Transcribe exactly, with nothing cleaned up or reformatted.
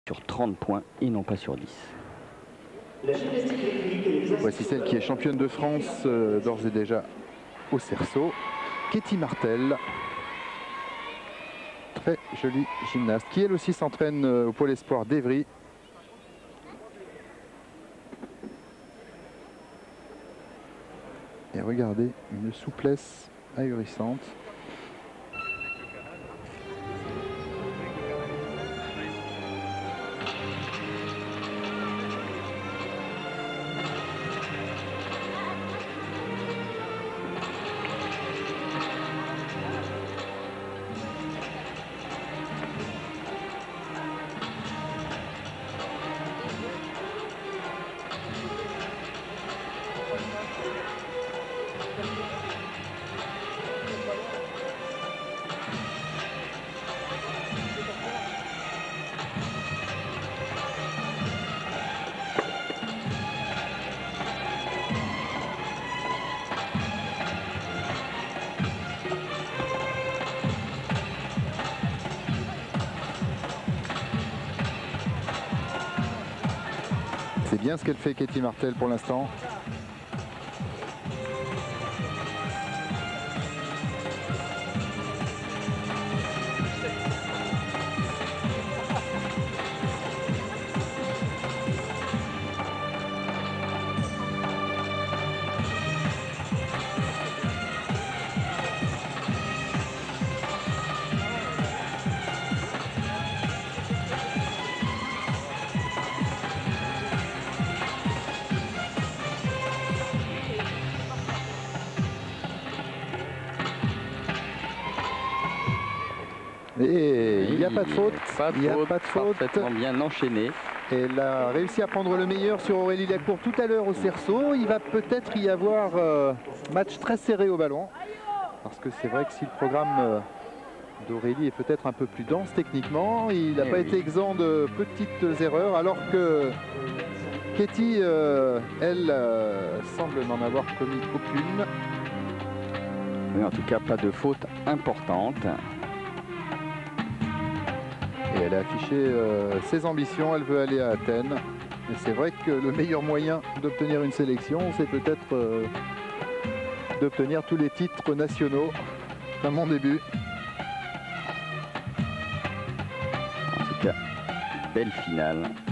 sur trente points et non pas sur dix. Voici celle qui est championne de France euh, d'ores et déjà au cerceau, Katie Martel. Très jolie gymnaste qui elle aussi s'entraîne euh, au pôle espoir d'Evry. Et regardez, une souplesse ahurissante. C'est bien ce qu'elle fait, Katie Martel, pour l'instant. Et il n'y a pas de faute, Pas de il n'y a faute, pas de faute. parfaitement bien enchaîné. Elle a réussi à prendre le meilleur sur Aurélie Lacour tout à l'heure au cerceau. Il va peut-être y avoir euh, match très serré au ballon. Parce que c'est vrai que si le programme euh, d'Aurélie est peut-être un peu plus dense techniquement, il n'a Eh pas oui. été exempt de petites erreurs. Alors que Katie, euh, elle, euh, semble n'en avoir commis aucune. Mais en tout cas, pas de faute importante. Et elle a affiché euh, ses ambitions, elle veut aller à Athènes. Et c'est vrai que le meilleur moyen d'obtenir une sélection, c'est peut-être euh, d'obtenir tous les titres nationaux, comme mon début. En tout cas, belle finale.